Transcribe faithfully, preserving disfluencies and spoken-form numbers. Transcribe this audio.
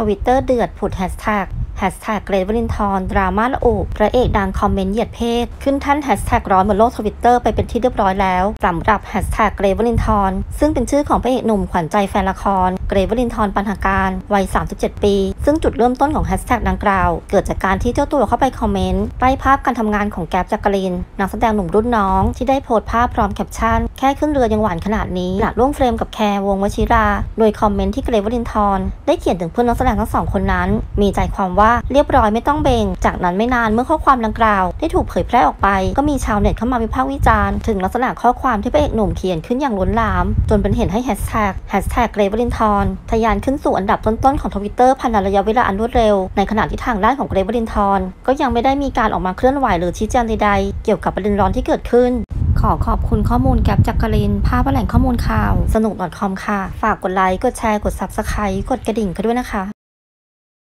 วิตเตอร์เดือดผุดแฮชแท็กแฮชแท็กเกรท วรินทร์ดราม่าละอุพระเอกดังคอมเมนต์เหยียดเพศขึ้นท่านแฮชแท็กร้อนบนโลกทวิตเตอร์ไปเป็นที่เรียบร้อยแล้วสำหรับแฮชแท็กเกรท วรินทร์ซึ่งเป็นชื่อของพระเอกหนุ่มขวัญใจแฟนละครเกรท วรินทร์ปัญหาการวัยสามสิบเจ็ดปีซึ่งจุดเริ่มต้นของแฮชแท็กดังกล่าวเกิดจากการที่เจ้าตัวเข้าไปคอมเมนต์ใต้ภาพการทำงานของแก๊ปจักรินนักแสดงหนุ่มรุ่นน้องที่ได้โพสต์ภาพพร้อมแคปชั่นแค่ขึ้นเรือยังหวานขนาดนี้ขณะร่วมเฟรมกับแคร์วงศ์วชิราโดยคอมเมนต์ที่เกรท วรินทร์ได้เขียนถึงเพื่อนนักแสดงทั้งสองคนนั้นมีใจความว่าเรียบร้อยไม่ต้องเบงจากนั้นไม่นานเมื่อข้อความดังกล่าวได้ถูกเผยแพร่ออกไปก็มีชาวเน็ตเข้ามาวิพากษ์วิจารณ์ถึงลักษณะข้อความที่พระเอกหนุ่มเขียนขึ้นอย่างล้นหลามจนเป็นเหตุให้แฮชแท็กแฮชแท็กเกรท วรินทร์ทะยานขึ้นสู่อันดับต้นๆของทวิตเตอร์ภายในระยะเวลาอันรวดเร็วในขณะที่ทางด้านของเกรท วรินทร์ก็ยังไม่ได้มีการออกมาเคลื่อนไหวหรือชี้แจงใดๆเกี่ยวกับประเด็นร้อนที่เกิดขึ้นขอขอบคุณข้อมูลแก๊ปจักรินภาพและแหล่งข้อมูลข่าวสนุก .com ค่ะฝากกดไลค์กดแชร์กด ซับสไครบ์ กดกระดิ่งกันด้วยนะคะ